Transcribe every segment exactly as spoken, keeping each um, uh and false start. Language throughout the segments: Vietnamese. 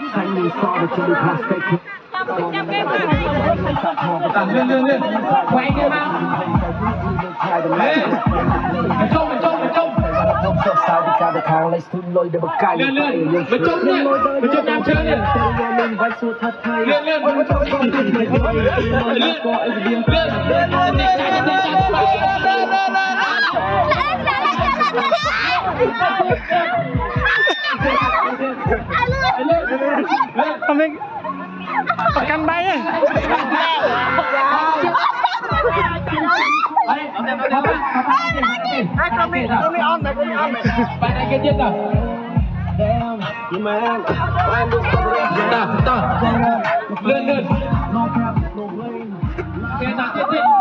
lên lên lên quay kia nào lên trông trông trông lên lên bên trong nè bên trong nam chơi nè lên lên lên mình căn bay á bạn này kia tiếp nào ta ta lên lên kia ta tiếp tiếp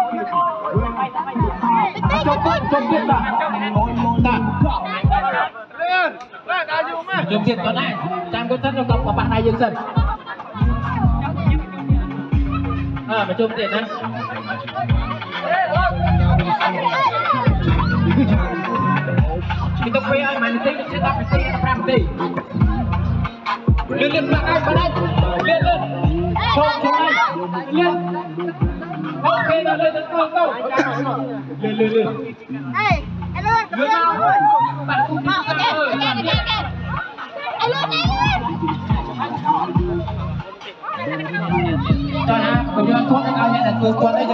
chốt chốt chốt tiếp ta ta chốt tiếp con này trang có thân nó cộng vào bạn này dừng dần à mà chốt tiếp nè kita punya main ting kita mesti pram ting lên lên bạn ai bạn ai lên lên chọn chọn ai lên ok lên lên lên câu câu lên lên lên ê anh lên lên nào bạn cũng đi ok ok ok anh lên lên cho ha bây giờ thuốc anh nhận là cơ quan đấy chứ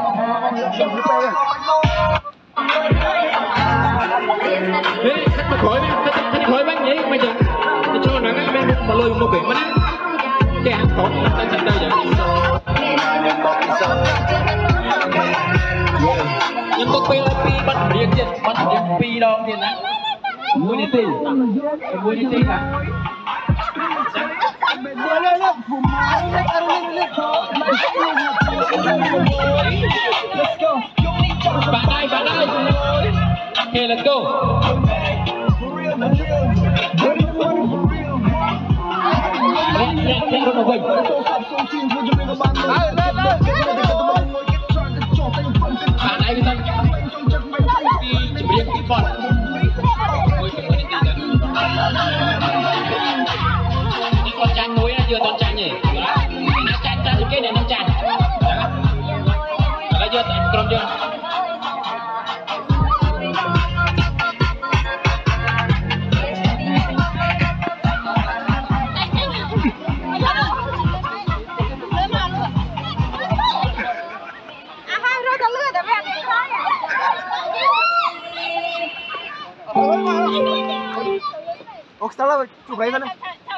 đấy khách mà khỏi khách khách khỏi bánh gì bây giờ cho nó cái bên mà lôi một biển mà nè cái hàng khổ ta chặt đây vậy nhưng tôi quay lại pi bắt điện chết bắt điện pi đâu thì nè mua đi tì mua đi tì à bạn đây bạn đây okay let's go bạn này người ta đi chụp riêng cái con cái con chanh núi nó chưa con chanh nhỉ nó chanh chanh cái này nó chanh nó chưa cầm chưa Ủa, sao là chụp lấy thân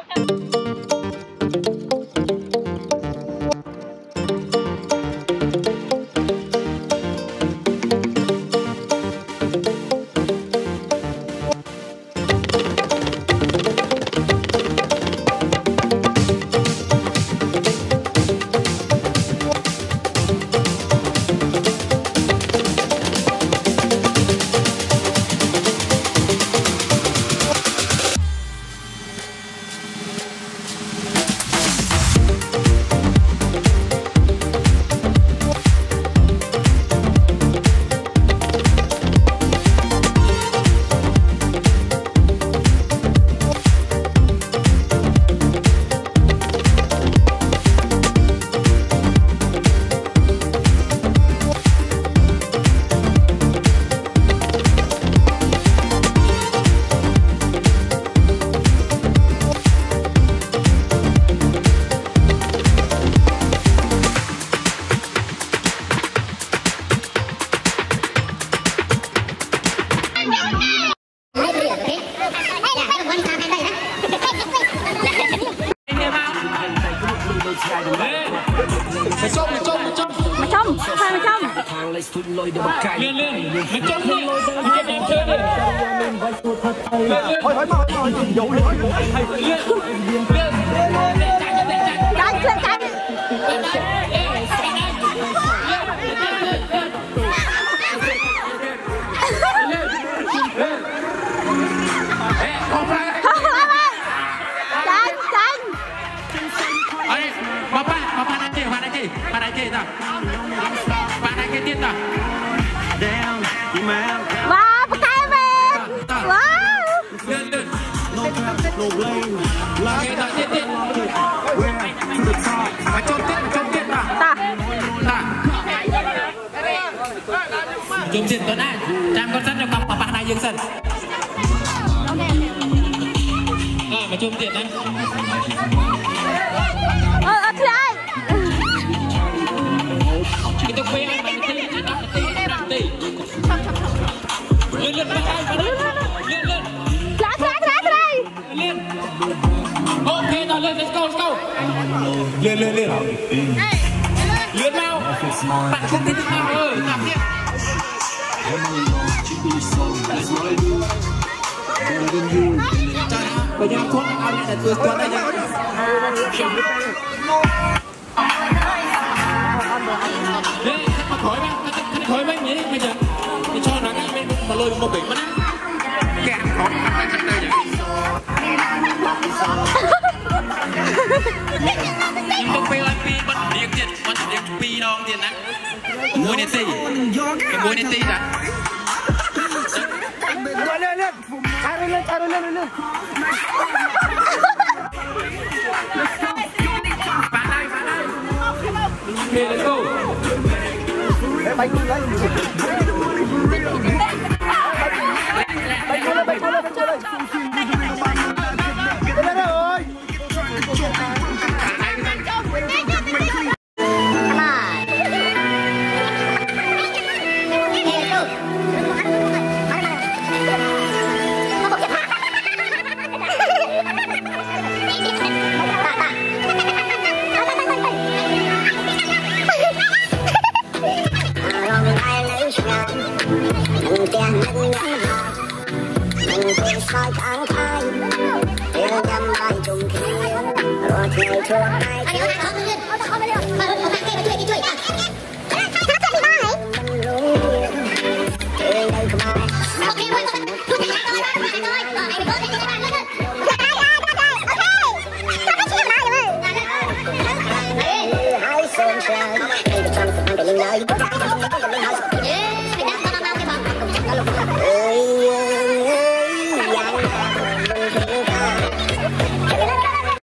Mày trông, mày trông, mày trông Mày trông, sao mày trông lên lên, mày trông đi mày em chơi đi thôi thôi mà thôi dụ lên lên Tránh, tránh, tránh bạn này kê ta bạn này kê tiếp ta wow cái bên wow lên lên kê ta tiếp tiếp จุ่มเสียนตัวหน้าจำก็สั้นจะกำปะปะนายยังสั้นอ่ามาจุ่มเสียนนะเออใช่ kita pengen mainตีนักตีนักตีเลื่อนเลื่อนไปไปไปเลื่อนเลื่อนเลื่อนล้าล้าล้าล้าเลื่อนโอเคต่อเลื่อน let's go let's go เลื่อนเลื่อนเลื่อนเลื่อนแล้วตัดขึ้นที่ที่เออตัดเนี่ยพยายามทวนเอาแต่ตัวตัวได้ยังเฮ้ยมาถอยบ้างถอยบ้างอย่างนี้ไม่จะไม่ชอบหนังไม่มาเลยมาเบรกมันนะแกะของมันจะได้อย่างนี้ต้องไปวันปีมันเรียกเจ็ดมันเรียกปีน้องเจ็ดนะมวยเนตี้มวยเนตี้นะเลื่อนเลื่อนคาร์เลื่อนคาร์เลื่อนเลื่อนปาได้ปาได้เฮ้ย let's go ไปกูเลยไปกูเลยไปกูเลยไปกูเลยไปเลย sai tháng thay yêu nhầm bài trùng kia rồi ngày chuột ngày chiều